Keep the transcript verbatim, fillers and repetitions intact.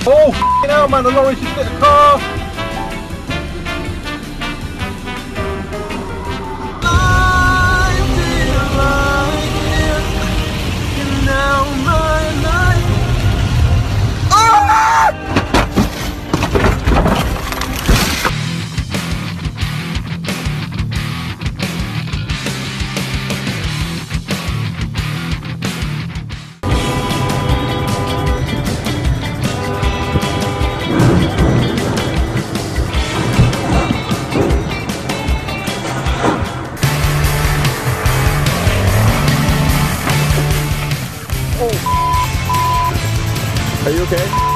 Oh, f***ing hell, man, the lorry just hit the car. Are you okay?